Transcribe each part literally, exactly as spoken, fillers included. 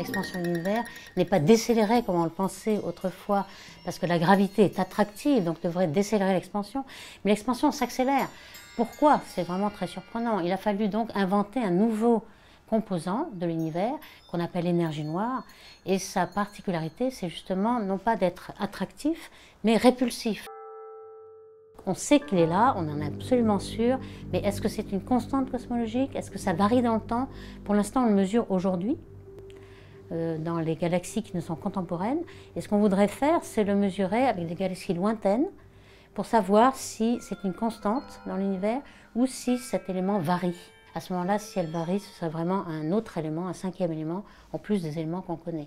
l'expansion de l'univers n'est pas décélérée comme on le pensait autrefois, parce que la gravité est attractive, donc devrait décélérer l'expansion, mais l'expansion s'accélère. Pourquoi? C'est vraiment très surprenant. Il a fallu donc inventer un nouveau composant de l'univers qu'on appelle l'énergie noire, et sa particularité, c'est justement non pas d'être attractif, mais répulsif. On sait qu'il est là, on en est absolument sûr, mais est-ce que c'est une constante cosmologique? Est-ce que ça varie dans le temps? Pour l'instant, on le mesure aujourd'hui, euh, dans les galaxies qui nous sont contemporaines, et ce qu'on voudrait faire, c'est le mesurer avec des galaxies lointaines, pour savoir si c'est une constante dans l'univers ou si cet élément varie. À ce moment-là, si elle varie, ce serait vraiment un autre élément, un cinquième élément, en plus des éléments qu'on connaît.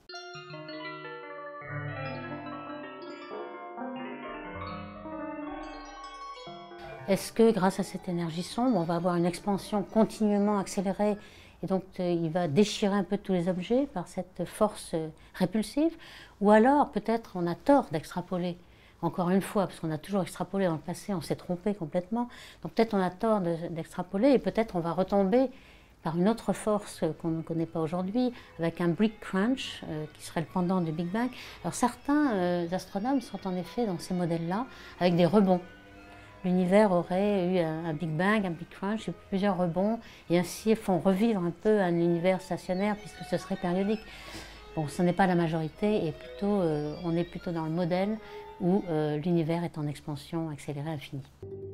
Est-ce que grâce à cette énergie sombre, on va avoir une expansion continuellement accélérée et donc euh, il va déchirer un peu tous les objets par cette force euh, répulsive? Ou alors peut-être on a tort d'extrapoler, encore une fois, parce qu'on a toujours extrapolé dans le passé, on s'est trompé complètement. Donc peut-être on a tort d'extrapoler et peut-être on va retomber par une autre force qu'on ne connaît pas aujourd'hui, avec un Big Crunch, euh, qui serait le pendant du Big Bang. Alors certains euh, astronomes sont en effet dans ces modèles-là, avec des rebonds. L'univers aurait eu un, un Big Bang, un Big Crunch, et plusieurs rebonds, et ainsi ils font revivre un peu un univers stationnaire, puisque ce serait périodique. Bon, ce n'est pas la majorité, et plutôt, euh, on est plutôt dans le modèle où euh, l'univers est en expansion accélérée infinie.